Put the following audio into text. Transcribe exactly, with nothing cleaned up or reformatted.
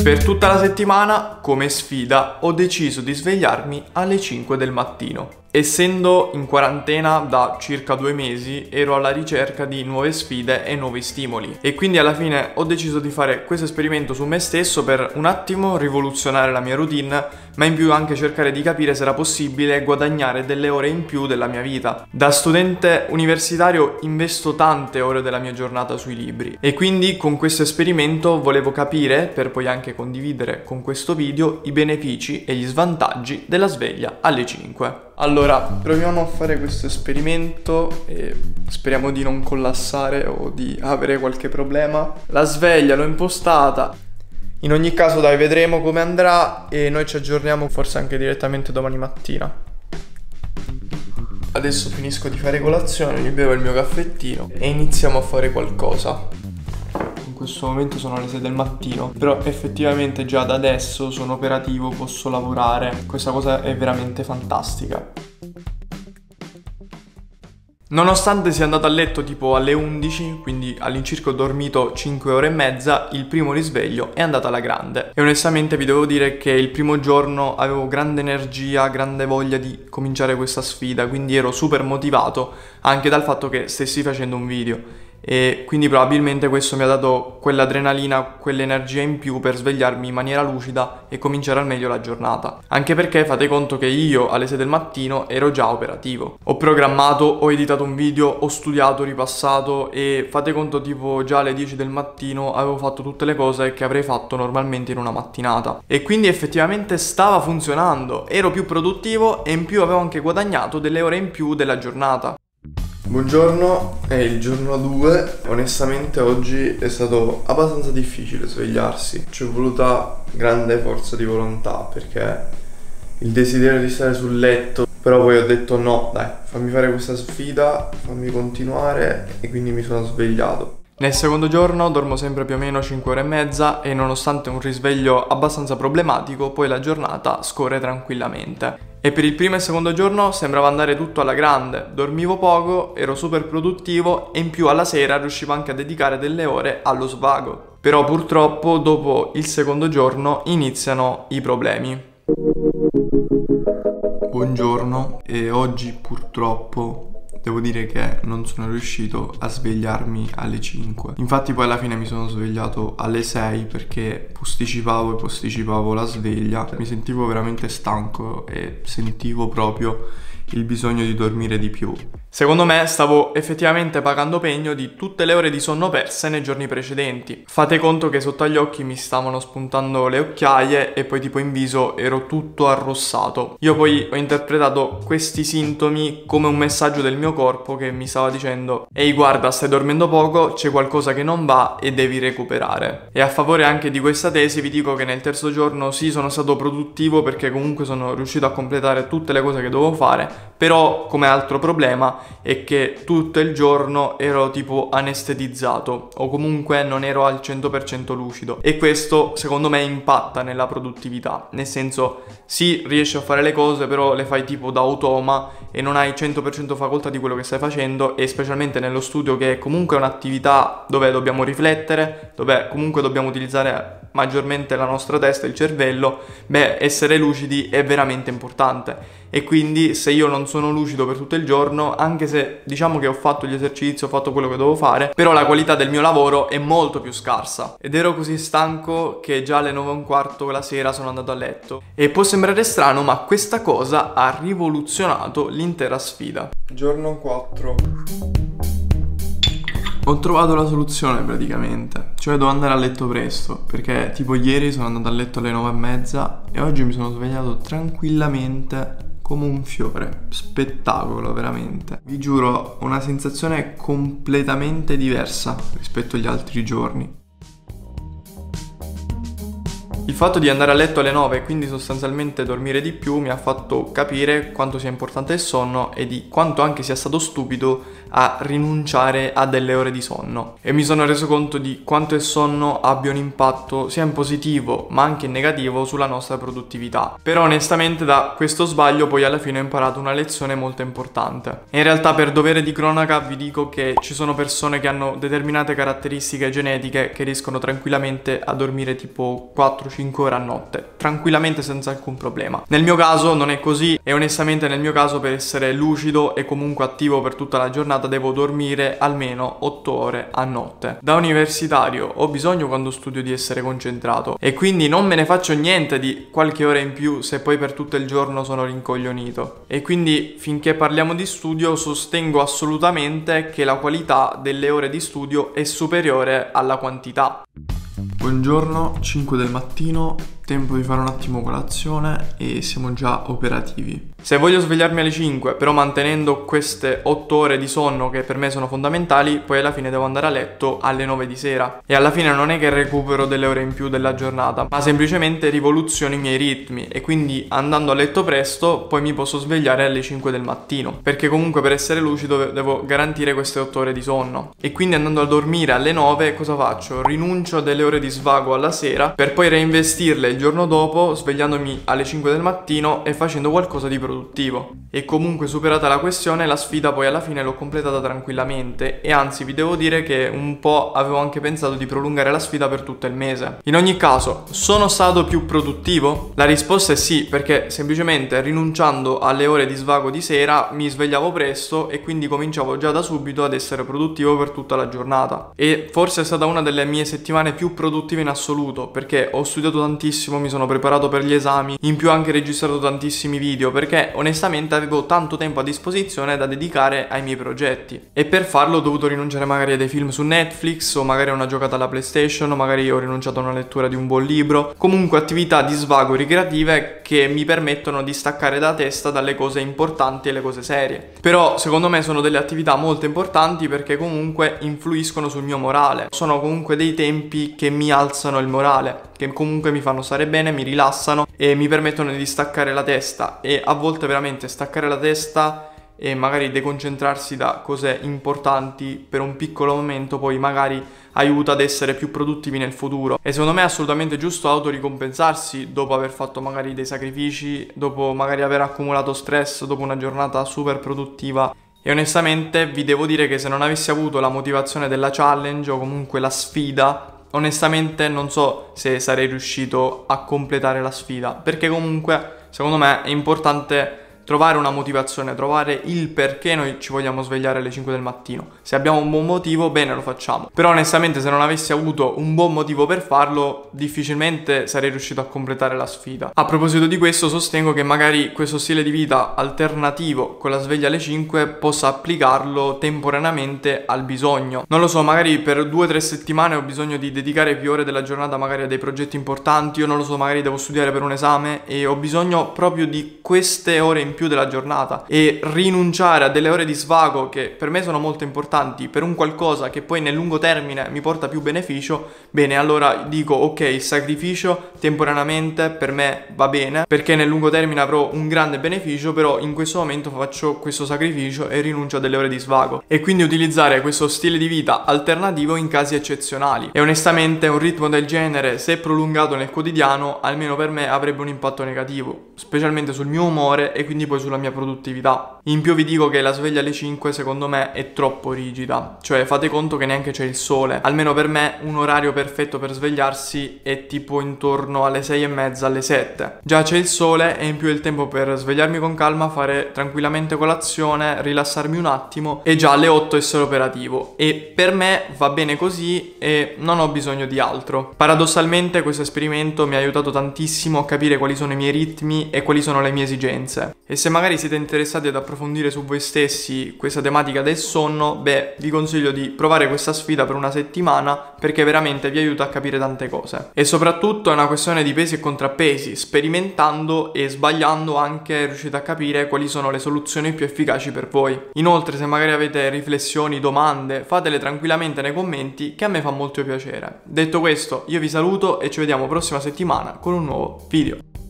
Per tutta la settimana, come sfida, ho deciso di svegliarmi alle cinque del mattino. Essendo in quarantena da circa due mesi, ero alla ricerca di nuove sfide e nuovi stimoli. E quindi alla fine ho deciso di fare questo esperimento su me stesso per un attimo rivoluzionare la mia routine, ma in più anche cercare di capire se era possibile guadagnare delle ore in più della mia vita. Da studente universitario investo tante ore della mia giornata sui libri e quindi con questo esperimento volevo capire, per poi anche condividere con questo video, i benefici e gli svantaggi della sveglia alle cinque. Allora, proviamo a fare questo esperimento e speriamo di non collassare o di avere qualche problema. La sveglia l'ho impostata. In ogni caso dai, vedremo come andrà e noi ci aggiorniamo forse anche direttamente domani mattina. Adesso finisco di fare colazione, mi bevo il mio caffettino e iniziamo a fare qualcosa. In questo momento sono le sei del mattino, però effettivamente già da adesso sono operativo, posso lavorare. Questa cosa è veramente fantastica. Nonostante sia andato a letto tipo alle undici, quindi all'incirca ho dormito cinque ore e mezza, il primo risveglio è andato alla grande. E onestamente vi devo dire che il primo giorno avevo grande energia, grande voglia di cominciare questa sfida, quindi ero super motivato anche dal fatto che stessi facendo un video. E quindi probabilmente questo mi ha dato quell'adrenalina, quell'energia in più per svegliarmi in maniera lucida e cominciare al meglio la giornata. Anche perché fate conto che io alle sei del mattino ero già operativo. Ho programmato, ho editato un video, ho studiato, ripassato e fate conto tipo già alle dieci del mattino avevo fatto tutte le cose che avrei fatto normalmente in una mattinata. E quindi effettivamente stava funzionando, ero più produttivo e in più avevo anche guadagnato delle ore in più della giornata. Buongiorno, è il giorno due. Onestamente oggi è stato abbastanza difficile svegliarsi. Ci è voluta grande forza di volontà perché il desiderio di stare sul letto. Però poi ho detto no, dai, fammi fare questa sfida, fammi continuare e quindi mi sono svegliato. Nel secondo giorno dormo sempre più o meno cinque ore e mezza e nonostante un risveglio abbastanza problematico, poi la giornata scorre tranquillamente. E per il primo e secondo giorno sembrava andare tutto alla grande, dormivo poco, ero super produttivo e in più alla sera riuscivo anche a dedicare delle ore allo svago. Però purtroppo dopo il secondo giorno iniziano i problemi. Buongiorno, e oggi purtroppo devo dire che non sono riuscito a svegliarmi alle cinque. Infatti poi alla fine mi sono svegliato alle sei perché posticipavo e posticipavo la sveglia. Mi sentivo veramente stanco e sentivo proprio il bisogno di dormire di più. Secondo me stavo effettivamente pagando pegno di tutte le ore di sonno perse nei giorni precedenti. Fate conto che sotto agli occhi mi stavano spuntando le occhiaie e poi tipo in viso ero tutto arrossato. Io poi ho interpretato questi sintomi come un messaggio del mio corpo che mi stava dicendo: ehi guarda, stai dormendo poco, c'è qualcosa che non va e devi recuperare. E a favore anche di questa tesi vi dico che nel terzo giorno sì, sono stato produttivo perché comunque sono riuscito a completare tutte le cose che dovevo fare, però come altro problema è che tutto il giorno ero tipo anestetizzato o comunque non ero al cento per cento lucido e questo secondo me impatta nella produttività, nel senso sì, riesci a fare le cose però le fai tipo da automa e non hai cento per cento facoltà di quello che stai facendo, e specialmente nello studio che è comunque un'attività dove dobbiamo riflettere, dove comunque dobbiamo utilizzare maggiormente la nostra testa, il cervello, beh, essere lucidi è veramente importante. E quindi se io non sono lucido per tutto il giorno, anche se diciamo che ho fatto gli esercizi, ho fatto quello che dovevo fare, però la qualità del mio lavoro è molto più scarsa. Ed ero così stanco che già alle nove e un quarto la sera sono andato a letto. E può sembrare strano, ma questa cosa ha rivoluzionato l'intera sfida. Giorno quattro. Ho trovato la soluzione praticamente, cioè devo andare a letto presto, perché tipo ieri sono andato a letto alle nove e mezza e oggi mi sono svegliato tranquillamente come un fiore. Spettacolo, veramente. Vi giuro, una sensazione completamente diversa rispetto agli altri giorni. Il fatto di andare a letto alle nove e quindi sostanzialmente dormire di più mi ha fatto capire quanto sia importante il sonno e di quanto anche sia stato stupido a rinunciare a delle ore di sonno. E mi sono reso conto di quanto il sonno abbia un impatto sia in positivo ma anche in negativo sulla nostra produttività. Però onestamente da questo sbaglio poi alla fine ho imparato una lezione molto importante. E in realtà per dovere di cronaca vi dico che ci sono persone che hanno determinate caratteristiche genetiche che riescono tranquillamente a dormire tipo quattro cinque ore a notte, tranquillamente senza alcun problema. Nel mio caso non è così e onestamente nel mio caso per essere lucido e comunque attivo per tutta la giornata devo dormire almeno otto ore a notte. Da universitario ho bisogno quando studio di essere concentrato e quindi non me ne faccio niente di qualche ora in più se poi per tutto il giorno sono rincoglionito. E quindi finché parliamo di studio sostengo assolutamente che la qualità delle ore di studio è superiore alla quantità. Buongiorno, cinque del mattino, tempo di fare un attimo colazione e siamo già operativi. Se voglio svegliarmi alle cinque, però mantenendo queste otto ore di sonno che per me sono fondamentali, poi alla fine devo andare a letto alle nove di sera. E alla fine non è che recupero delle ore in più della giornata, ma semplicemente rivoluziono i miei ritmi e quindi andando a letto presto poi mi posso svegliare alle cinque del mattino. Perché comunque per essere lucido devo garantire queste otto ore di sonno. E quindi andando a dormire alle nove cosa faccio? Rinuncio a delle ore di svago alla sera per poi reinvestirle il giorno dopo svegliandomi alle cinque del mattino e facendo qualcosa di produttivo. E comunque superata la questione la sfida poi alla fine l'ho completata tranquillamente e anzi vi devo dire che un po' avevo anche pensato di prolungare la sfida per tutto il mese. In ogni caso, sono stato più produttivo? La risposta è sì, perché semplicemente rinunciando alle ore di svago di sera mi svegliavo presto e quindi cominciavo già da subito ad essere produttivo per tutta la giornata. E forse è stata una delle mie settimane più produttive in assoluto, perché ho studiato tantissimo, mi sono preparato per gli esami, in più ho anche registrato tantissimi video perché onestamente avevo tanto tempo a disposizione da dedicare ai miei progetti e per farlo ho dovuto rinunciare magari a dei film su Netflix o magari a una giocata alla PlayStation o magari ho rinunciato a una lettura di un buon libro, comunque attività di svago ricreative che mi permettono di staccare la testa dalle cose importanti e le cose serie. Però secondo me sono delle attività molto importanti perché comunque influiscono sul mio morale, sono comunque dei tempi che mi alzano il morale, che comunque mi fanno stare bene, mi rilassano e mi permettono di staccare la testa e a volte veramente staccare la testa e magari deconcentrarsi da cose importanti per un piccolo momento poi magari aiuta ad essere più produttivi nel futuro. E secondo me è assolutamente giusto autoricompensarsi dopo aver fatto magari dei sacrifici, dopo magari aver accumulato stress dopo una giornata super produttiva. E onestamente vi devo dire che se non avessi avuto la motivazione della challenge o comunque la sfida, onestamente non so se sarei riuscito a completare la sfida, perché comunque secondo me è importante trovare una motivazione, trovare il perché noi ci vogliamo svegliare alle cinque del mattino. Se abbiamo un buon motivo, bene, lo facciamo. Però onestamente se non avessi avuto un buon motivo per farlo, difficilmente sarei riuscito a completare la sfida. A proposito di questo, sostengo che magari questo stile di vita alternativo con la sveglia alle cinque possa applicarlo temporaneamente al bisogno. Non lo so, magari per due o tre settimane ho bisogno di dedicare più ore della giornata magari a dei progetti importanti, io non lo so, magari devo studiare per un esame e ho bisogno proprio di queste ore in più della giornata e rinunciare a delle ore di svago che per me sono molto importanti per un qualcosa che poi nel lungo termine mi porta più beneficio, bene, allora dico ok, il sacrificio temporaneamente per me va bene perché nel lungo termine avrò un grande beneficio, però in questo momento faccio questo sacrificio e rinuncio a delle ore di svago e quindi utilizzare questo stile di vita alternativo in casi eccezionali. E onestamente un ritmo del genere, se prolungato nel quotidiano, almeno per me avrebbe un impatto negativo, specialmente sul mio umore e quindi poi sulla mia produttività. In più vi dico che la sveglia alle cinque secondo me è troppo rigida, cioè fate conto che neanche c'è il sole. Almeno per me un orario perfetto per svegliarsi è tipo intorno alle sei e mezza, alle sette. Già c'è il sole e in più è il tempo per svegliarmi con calma, fare tranquillamente colazione, rilassarmi un attimo e già alle otto essere operativo. E per me va bene così e non ho bisogno di altro. Paradossalmente questo esperimento mi ha aiutato tantissimo a capire quali sono i miei ritmi e quali sono le mie esigenze. E se magari siete interessati ad approfondire su voi stessi questa tematica del sonno, beh, vi consiglio di provare questa sfida per una settimana perché veramente vi aiuta a capire tante cose. E soprattutto è una questione di pesi e contrappesi, sperimentando e sbagliando anche riuscite a capire quali sono le soluzioni più efficaci per voi. Inoltre, se magari avete riflessioni, domande, fatele tranquillamente nei commenti che a me fa molto piacere. Detto questo, io vi saluto e ci vediamo prossima settimana con un nuovo video.